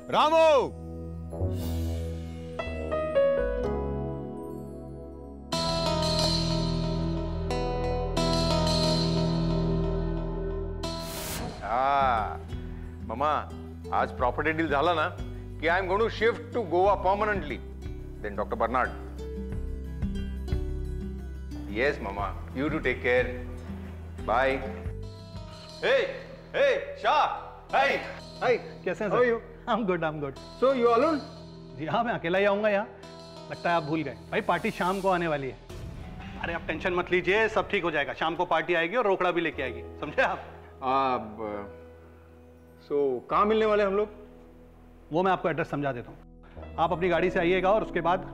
रामू। मामा, आज property deal झाला ना की I am going to shift to Goa permanently. Then doctor Bernard. Yes मामा, you too take care. Bye. Hey hey Shah. Hi hi, कैसे हैं sir? How are you? I am good, I am good. So you alone? जी हाँ, मैं अकेला ही आऊँगा यहाँ. लगता है आप भूल गए भाई, पार्टी शाम को आने वाली है. अरे आप टेंशन मत लीजिए, सब ठीक हो जाएगा. शाम को पार्टी आएगी और रोकड़ा भी लेके आएगी, समझे आप? सो कहाँ मिलने वाले हम लोग? वो मैं आपको एड्रेस समझा देता हूँ. आप अपनी गाड़ी से आइएगा और उसके बाद.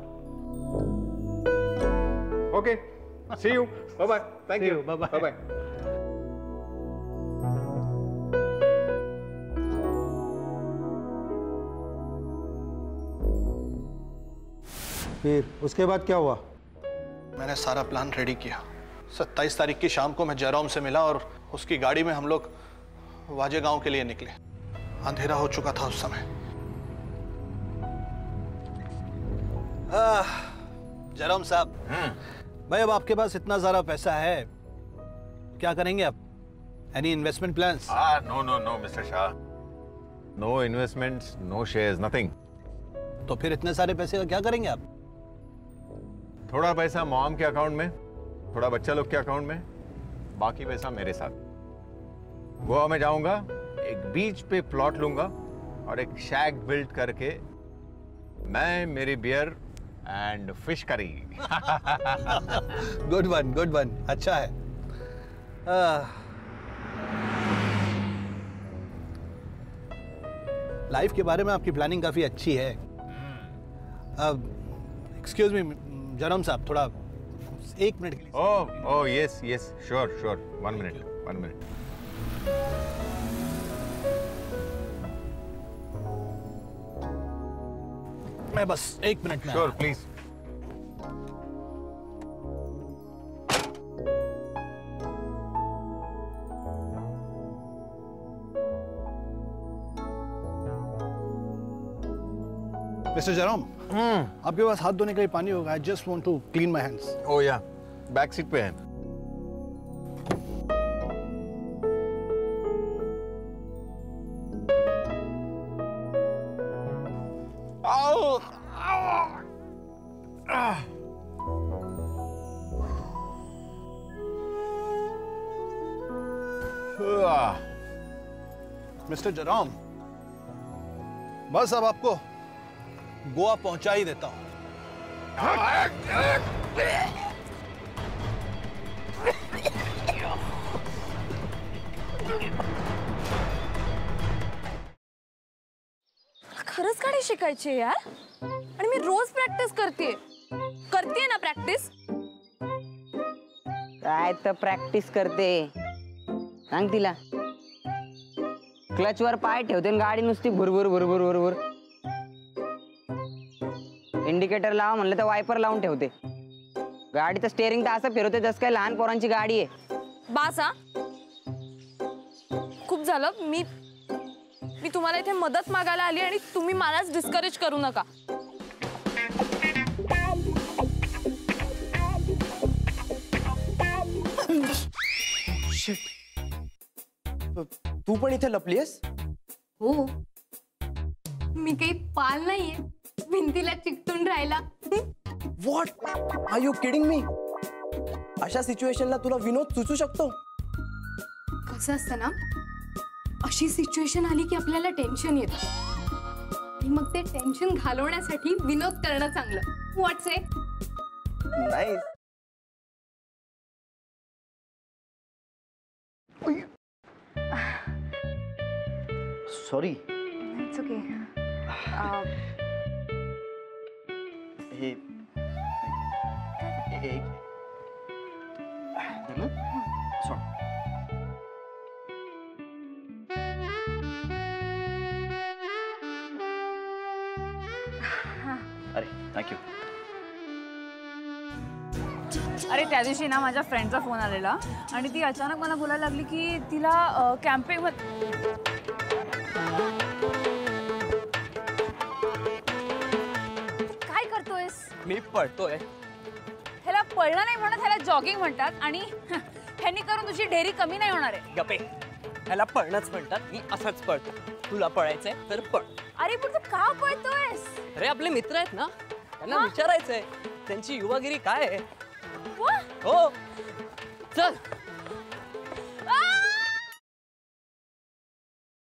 Okay, see you. Bye bye. Thank you. Bye bye bye. फिर उसके बाद क्या हुआ? मैंने सारा प्लान रेडी किया. 27 तारीख की शाम को मैं जयराम से मिला और उसकी गाड़ी में हम लोग वाजे गांव के लिए निकले. अंधेरा हो चुका था उस समय. जयराम साहब, भाई अब आपके पास इतना सारा पैसा है, क्या करेंगे आप? Any investment plans? No no no mister Shah. No investments, no shares, nothing. तो फिर इतने सारे पैसे का क्या करेंगे आप? थोड़ा पैसा मॉम के अकाउंट में, थोड़ा बच्चा लोग के अकाउंट में, बाकी पैसा मेरे साथ. गोवा में जाऊंगा, एक बीच पे प्लॉट लूंगा और एक शैक बिल्ड करके मैं, मेरी beer and fish curry. Good one, good one. अच्छा है. लाइफ के बारे में आपकी प्लानिंग काफी अच्छी है. एक्सक्यूज मी जयराम साहब, थोड़ा 1 मिनट के लिए. Oh yes yes, sure sure. 1 minute, 1 minute. मैं बस 1 मिनट में. Sure please. मिस्टर जयराम, आपके पास हाथ धोने के लिए पानी होगा? I just want to clean my hands. Oh yeah, back seat पे है. मिस्टर जयराम, बस अब आपको गोवा पहुंचा ही देता हूं. खरंच गाडी शिकायची यार, आणि मी रोज प्रॅक्टिस करते ना प्रॅक्टिस. काय तर प्रॅक्टिस करते, सांग तिला. क्लचवर पाय ठेवते आणि गाडी नुसती भुरभुर भुरभुर भुरभुर. इंडिकेटर लावा म्हणलं तर वायपर लावून ठेवते. गाडीचं स्टेअरिंग तर असं फिरवते जसं काय लहान पोरांची गाडी आहे. बास हा, खूप झालं. मी तुम्हाला इथे मदत मागायला आली आणि तुम्ही मलाच डिस्करेज करू नका. तू पण इथे लपलीयस? हो, मी काही पाल नाहीये भिंतीला चिकटून राहिला. What are you kidding me? अशा सिच्युएशनला तुला विनोद सुचू शकतो? कसं असतं ना, अशी सिच्युएशन आली की आपल्याला टेन्शन येतं आणि मग ते टेन्शन घालवण्यासाठी विनोद करणं चांगलं. What's a? नाही. सॉरी. It's okay. हे अरे थँक्यू. अरे त्या दिवशी ना माझ्या फ्रेंडचा फोन आलेला आणि ती अचानक मला बोलायला लागली की तिला कॅम्पिंग मी पळतोय. ह्याला पळणं नाही म्हणत, ह्याला जॉगिंग म्हणतात. आणि ह्यांनी करून तुझी ढेरी कमी नाही होणार आहे. गप्पे, ह्याला पळणंच म्हणतात. मी असंच पळतो. तुला पळायचंय तर पळ. अरे पण तू का पळतोयस? अरे आपले मित्र आहेत ना, त्यांना विचारायचंय त्यांची युवागिरी काय आहे. हो चल.